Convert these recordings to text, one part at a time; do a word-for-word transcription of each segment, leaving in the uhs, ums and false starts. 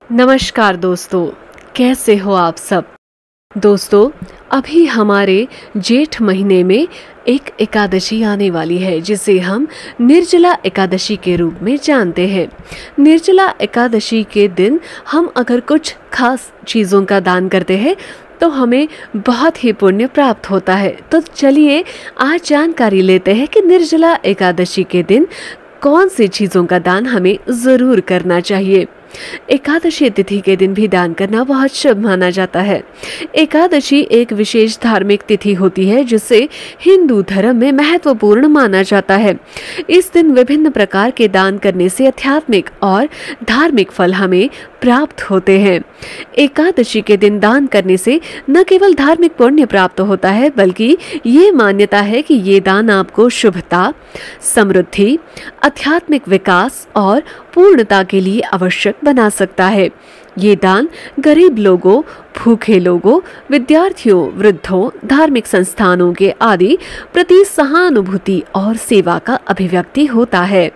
नमस्कार दोस्तों, कैसे हो आप सब। दोस्तों, अभी हमारे जेठ महीने में एक एकादशी आने वाली है जिसे हम निर्जला एकादशी के रूप में जानते हैं। निर्जला एकादशी के दिन हम अगर कुछ खास चीज़ों का दान करते हैं तो हमें बहुत ही पुण्य प्राप्त होता है। तो चलिए आज जानकारी लेते हैं कि निर्जला एकादशी के दिन कौन सी चीज़ों का दान हमें ज़रूर करना चाहिए। एकादशी तिथि के दिन भी दान करना बहुत शुभ माना जाता है। एकादशी एक विशेष धार्मिक तिथि होती है जिसे हिंदू धर्म में महत्वपूर्ण माना जाता है। इस दिन विभिन्न प्रकार के दान करने से आध्यात्मिक और धार्मिक फल हमें प्राप्त होते हैं। एकादशी के दिन दान करने से न केवल धार्मिक पुण्य प्राप्त होता है बल्कि ये मान्यता है कि ये दान आपको शुभता, समृद्धि, आध्यात्मिक विकास और पूर्णता के लिए आवश्यक बना सकता है। ये दान गरीब लोगों, भूखे लोगों, विद्यार्थियों, वृद्धों, धार्मिक संस्थानों के आदि प्रति सहानुभूति और सेवा का अभिव्यक्ति होता है।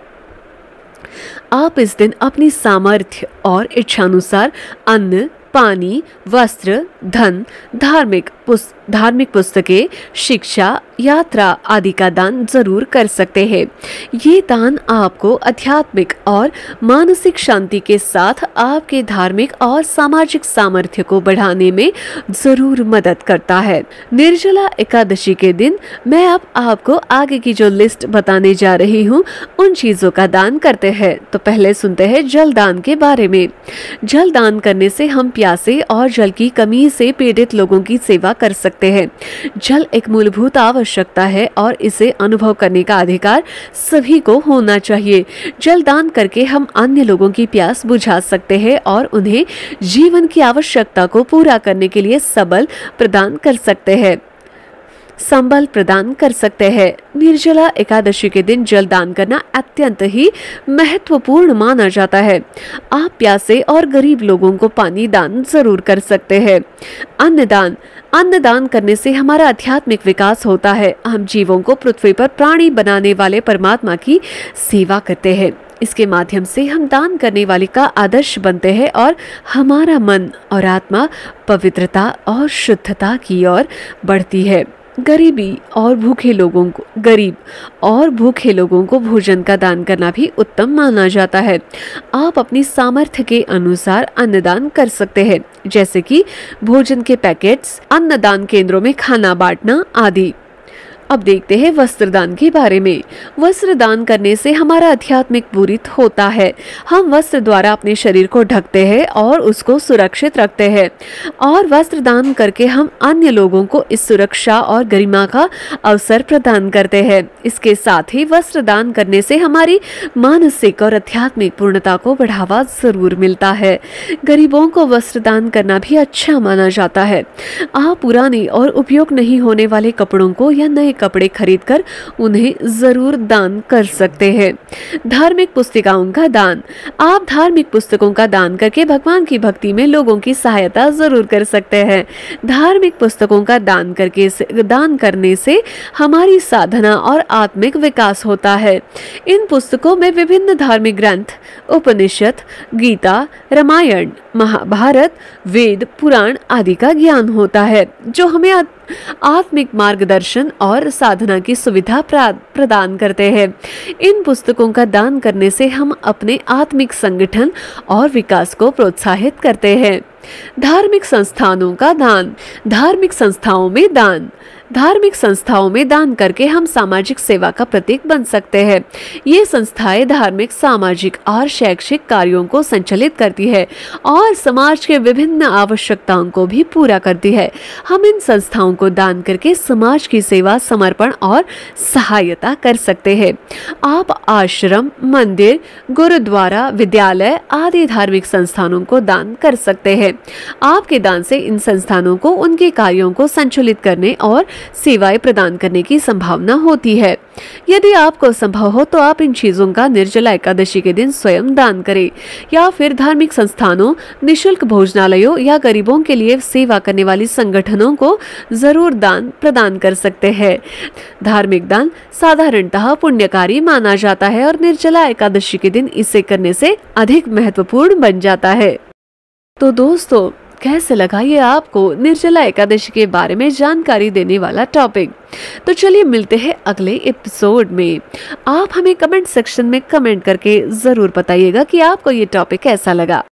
आप इस दिन अपनी सामर्थ्य और इच्छानुसार अन्न, पानी, वस्त्र, धन, धार्मिक पुस्त धार्मिक पुस्तकें, शिक्षा, यात्रा आदि का दान जरूर कर सकते हैं। ये दान आपको आध्यात्मिक और मानसिक शांति के साथ आपके धार्मिक और सामाजिक सामर्थ्य को बढ़ाने में जरूर मदद करता है। निर्जला एकादशी के दिन मैं अब आपको आगे की जो लिस्ट बताने जा रही हूँ उन चीजों का दान करते हैं। तो पहले सुनते हैं जल दान के बारे में। जल दान करने से हम प्यासे और जल की कमी से पीड़ित लोगों की सेवा कर सकते हैं। जल एक मूलभूत आवश्यकता है और इसे अनुभव करने का अधिकार सभी को होना चाहिए। जल दान करके हम अन्य लोगों की प्यास बुझा सकते हैं और उन्हें जीवन की आवश्यकता को पूरा करने के लिए सबल प्रदान कर सकते हैं संबल प्रदान कर सकते हैं। निर्जला एकादशी के दिन जल दान करना अत्यंत ही महत्वपूर्ण माना जाता है। आप प्यासे और गरीब लोगों को पानी दान जरूर कर सकते हैं। अन्नदान अन्नदान करने से हमारा आध्यात्मिक विकास होता है। हम जीवों को पृथ्वी पर प्राणी बनाने वाले परमात्मा की सेवा करते हैं। इसके माध्यम से हम दान करने वाले का आदर्श बनते हैं और हमारा मन और आत्मा पवित्रता और शुद्धता की ओर बढ़ती है। गरीबी और भूखे लोगों को गरीब और भूखे लोगों को भोजन का दान करना भी उत्तम माना जाता है। आप अपनी सामर्थ्य के अनुसार अन्नदान कर सकते हैं, जैसे कि भोजन के पैकेट्स, अन्नदान केंद्रों में खाना बांटना आदि। अब देखते हैं वस्त्र दान के बारे में। वस्त्र दान करने से हमारा आध्यात्मिक पूरित होता है। हम वस्त्र द्वारा अपने शरीर को ढकते हैं और उसको सुरक्षित रखते हैं और वस्त्र दान करके हम अन्य लोगों को इस सुरक्षा और गरिमा का अवसर प्रदान करते हैं। इसके साथ ही वस्त्र दान करने से हमारी मानसिक और आध्यात्मिक पूर्णता को बढ़ावा जरूर मिलता है। गरीबों को वस्त्र दान करना भी अच्छा माना जाता है। आप पुराने और उपयोग नहीं होने वाले कपड़ों को या नए कपड़े खरीदकर उन्हें जरूर दान कर सकते हैं। धार्मिक पुस्तिकाओं का दान। आप धार्मिक पुस्तकों का दान करके भगवान की भक्ति में लोगों की सहायता जरूर कर सकते हैं। धार्मिक पुस्तकों का दान करके दान करने से हमारी साधना और आत्मिक विकास होता है। इन पुस्तकों में विभिन्न धार्मिक ग्रंथ, उपनिषद, गीता, रामायण, महाभारत, वेद, पुराण आदि का ज्ञान होता है जो हमें आत्मिक मार्गदर्शन और साधना की सुविधा प्रदान करते हैं। इन पुस्तकों का दान करने से हम अपने आत्मिक संगठन और विकास को प्रोत्साहित करते हैं। धार्मिक संस्थानों का दान। धार्मिक संस्थाओं में दान धार्मिक संस्थाओं में दान करके हम सामाजिक सेवा का प्रतीक बन सकते हैं। ये संस्थाएं धार्मिक, सामाजिक और शैक्षिक कार्यों को संचालित करती है और समाज के विभिन्न आवश्यकताओं को भी पूरा करती है। हम इन संस्थाओं को दान करके समाज की सेवा, समर्पण और सहायता कर सकते हैं। आप आश्रम, मंदिर, गुरुद्वारा, विद्यालय आदि धार्मिक संस्थानों को दान कर सकते हैं। आपके दान से इन संस्थानों को उनके कार्यों को संचालित करने और सेवाएं प्रदान करने की संभावना होती है। यदि आपको संभव हो तो आप इन चीजों का निर्जला एकादशी के दिन स्वयं दान करें या फिर धार्मिक संस्थानों, निशुल्क भोजनालयों या गरीबों के लिए सेवा करने वाली संगठनों को जरूर दान प्रदान कर सकते हैं। धार्मिक दान साधारणतः पुण्यकारी माना जाता है और निर्जला एकादशी के दिन इसे करने से अधिक महत्वपूर्ण बन जाता है। तो दोस्तों, कैसे लगा ये आपको निर्जला एकादशी के बारे में जानकारी देने वाला टॉपिक? तो चलिए मिलते हैं अगले एपिसोड में। आप हमें कमेंट सेक्शन में कमेंट करके जरूर बताइएगा कि आपको ये टॉपिक कैसा लगा।